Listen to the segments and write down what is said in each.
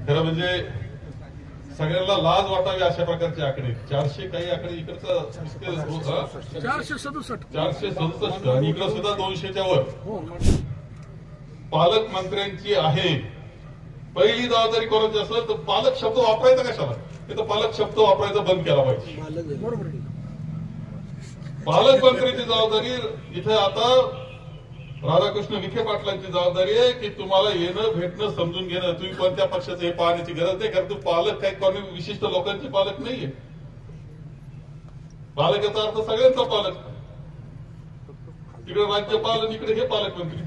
खरं म्हणजे सगळ्यांना लाज वाटावी अशा प्रकारचे आकडे 400 काही आकडे इकडचं 467 आणि इकडं सुद्धा 200च्या वर पालकमंत्र्यांची आहे. पहिली जबाबदारी कोणाची असेल तर पालक शब्द वापरायचा कशाला, तिथं पालक शब्द वापरायचा बंद केला पाहिजे. पालकमंत्र्यांची जबाबदारी इथे आता राधाकृष्ण विखे पाटलांची जबाबदारी आहे की तुम्हाला येणं भेटणं समजून घेणं. तुम्ही कोणत्या पक्षाचं हे पाहण्याची गरज नाही, कारण तू पालक काही कोणी विशिष्ट लोकांचे पालक नाहीये. पालक याचा अर्थ सगळ्यांचा पालक. तिकडे राज्यपाल आणि इकडे हे पालकमंत्री.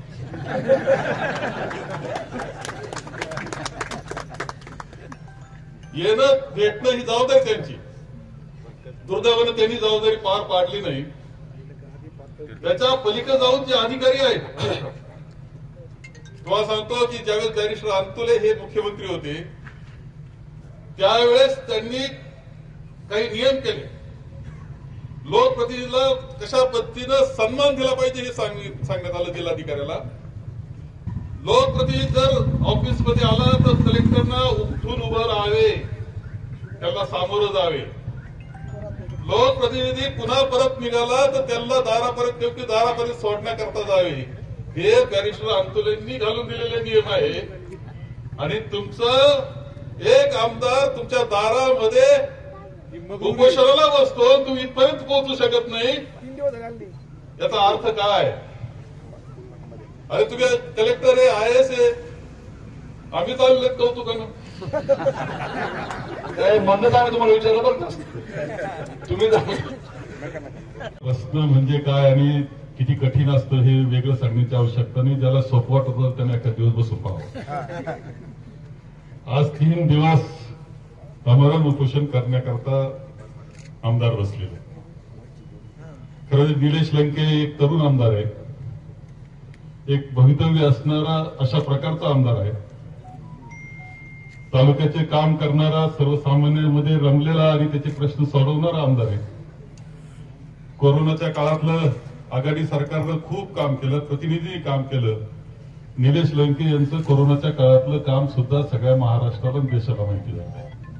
येणं भेटणं ही जबाबदारी त्यांची. दुर्दैवानं त्यांनी जबाबदारी पार पाडली नाही. त्याच्या पलीकडे जाऊन जे अधिकारी आहेत, तुम्हाला सांगतो की ज्यावेळेस बॅरिस्टर अंतुले हे मुख्यमंत्री होते त्यावेळेस त्यांनी काही नियम केले. लोकप्रतिनिधीला कशा पद्धतीनं सन्मान दिला पाहिजे हे सांगण्यात आलं जिल्हाधिकाऱ्याला. लोकप्रतिनिधी जर ऑफिसमध्ये आला तर कलेक्टरना उठून उभं राहावे, त्याला सामोरं जावे. लोकप्रतिनिधी पुन्हा परत निघाला तर त्यांना दारापर्यंत सोडण्याकरता जावे. हे बॅरिस्टर अंतुलेंनी घालून दिलेले नियम आहे. आणि तुमचं एक आमदार तुमच्या दारामध्ये उपोषणाला बसतो, तुम्ही इथपर्यंत पोहोचू शकत नाही, याचा अर्थ काय? अरे तुम्ही कलेक्टर आहे, IAS आहे, आम्ही चालले कौतुकानं. म्हणणं आम्ही तुम्हाला विचारलं बरं का तुम्ही प्रश्न म्हणजे काय आणि किती कठीण असतं हे वेगळं सांगण्याची आवश्यकता नाही. ज्याला सोपं वाटत होतं त्याने एका दिवस बसून पाहावं. आज 3 दिवस आमरण उपोषण करण्याकरता आमदार बसलेले. खरं निलेश लंके एक तरुण आमदार आहे, एक भवितव्य असणारा अशा प्रकारचा आमदार आहे. तालुक्याचे काम करणारा, सर्वसामान्यांमध्ये रमलेला आणि त्याचे प्रश्न सोडवणारा आमदार आहे. कोरोनाच्या काळातलं आघाडी सरकारनं खूप काम केलं, प्रतिनिधी काम केलं. निलेश लंके यांचं कोरोनाच्या काळातलं काम सुद्धा सगळ्या महाराष्ट्राला आणि देशाला माहिती झालं.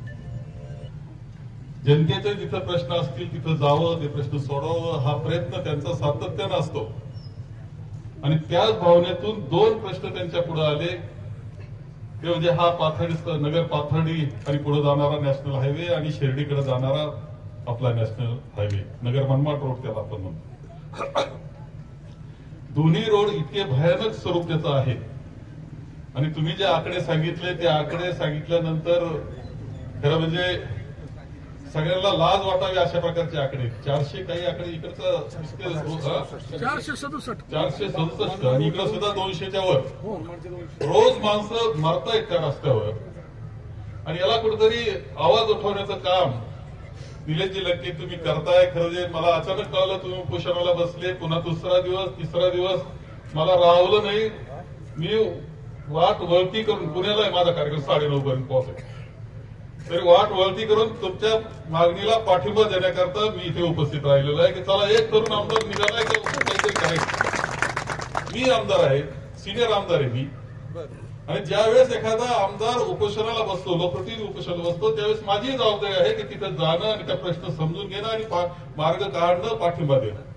जनतेचे जिथं प्रश्न असतील तिथं जावं, ते प्रश्न सोडवावं हा प्रयत्न त्यांचा सातत्यानं असतो. आणि त्याच भावनेतून 2 प्रश्न त्यांच्या पुढे आले, ते म्हणजे हा नगर पाथर्डी आणि पुढे जाणारा नॅशनल हायवे आणि शिर्डीकडे जाणारा आपला national highway, Nagar Manmad road त्याला आपण म्हणतो. दोन्ही रोड इतके भयानक स्वरूपाचे आहे. आणि तुम्ही जे आकडे सांगितले ते आकडे सांगितल्यानंतर खरं म्हणजे सगळ्यांना लाज वाटावी अशा प्रकारचे आकडे. 400 काही आकडे इकडचं 467 आणि इकडं सुद्धा 200च्या वर रोज माणसं मरतायत त्या रस्त्यावर. आणि याला कुठेतरी आवाज उठवण्याचं काम निलेशजी लंके तुम्ही करताय. खरं जे मला अचानक कळलं तुम्ही उपोषणाला बसले, पुन्हा दुसरा दिवस तिसरा दिवस मला राहवलं नाही. मी वाट वळती करून, पुण्याला आहे माझा कार्यक्रम 9:30 पर्यंत पोहोचेल, तरी वाट वळती करून तुमच्या मागणीला पाठिंबा देण्याकरता मी इथे उपस्थित राहिलेलो आहे की चला एक तरुण आमदार निघालाय का काहीतरी करायचं. मी आमदार आहे, सिनियर आमदार आहे मी. आणि ज्यावेळेस एखादा आमदार उपोषणाला बसतो, लोकप्रतिनिधी उपोषणाला बसतो, त्यावेळेस माझी जबाबदारी आहे की तिथे जाणं आणि त्या प्रश्न समजून घेणं आणि मार्ग काढणं, पाठिंबा देणं.